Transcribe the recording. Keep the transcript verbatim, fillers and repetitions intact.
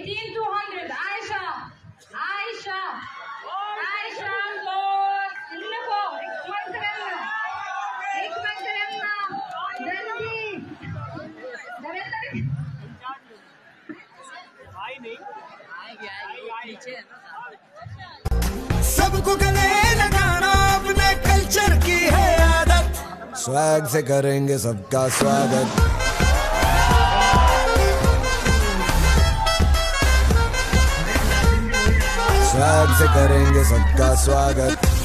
eighteen two hundred. Aisha. Aisha. Aisha. Lord. इल्ले को. एक मिनट करना. एक मिनट करना. जल्दी. जल्दी. भाई नहीं. आएगी आएगी पीछे है ना. सबको गले लगाना अपने कल्चर की है आदत. स्वैग से करेंगे सबका स्वागत. स्वैग से करेंगे सबका स्वागत.